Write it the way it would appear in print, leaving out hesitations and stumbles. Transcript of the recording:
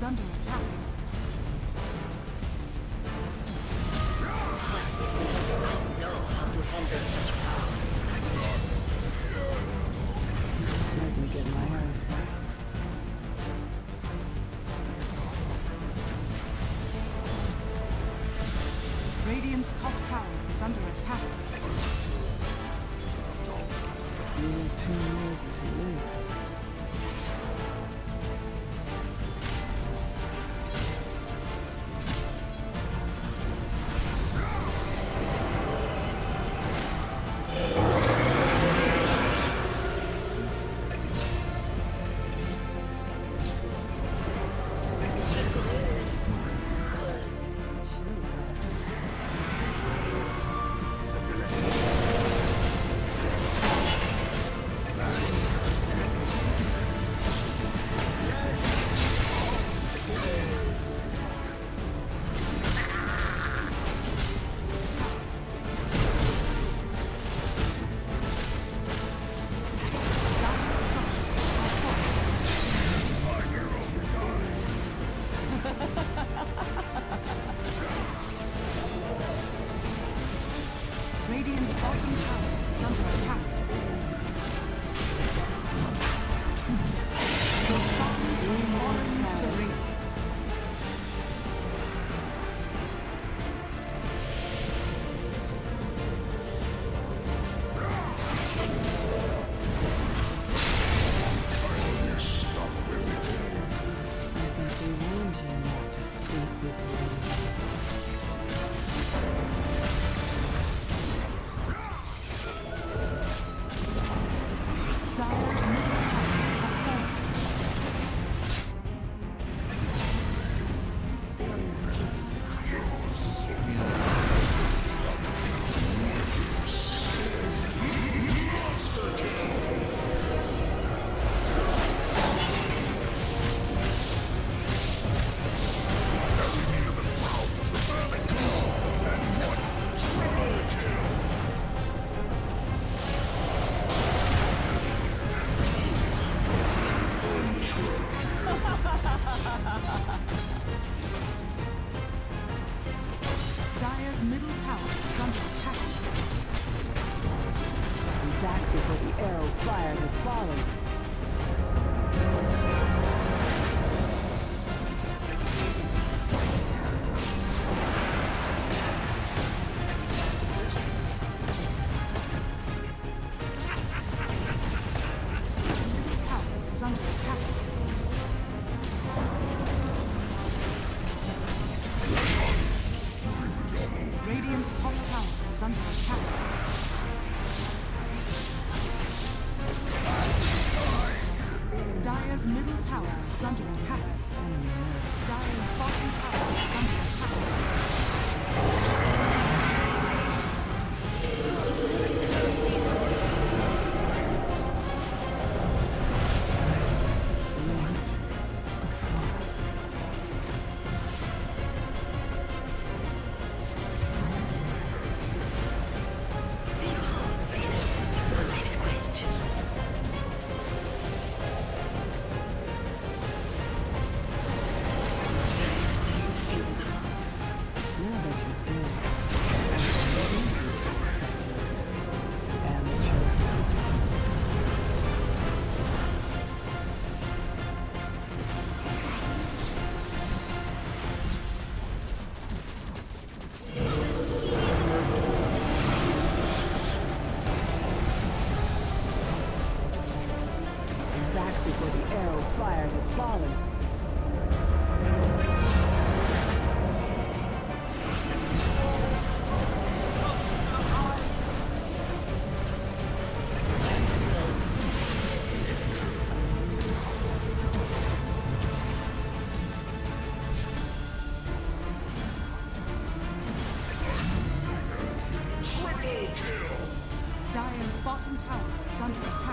under attack. I know how to handle such power. Let me get my eyes back. Radiant's top tower is under attack. You were too lazy to live. Radiant's bottom tower is under attack. Your shaman has fallen into the radiant. Dire's middle tower is under attack. I'm back before the arrow fired has fallen. Middle tower is under attack. Radiant's top tower is under attack. Dire's middle tower is under attack. Dire's bottom tower is under attack. Before the arrow fired has fallen. Dire's bottom tower is under attack.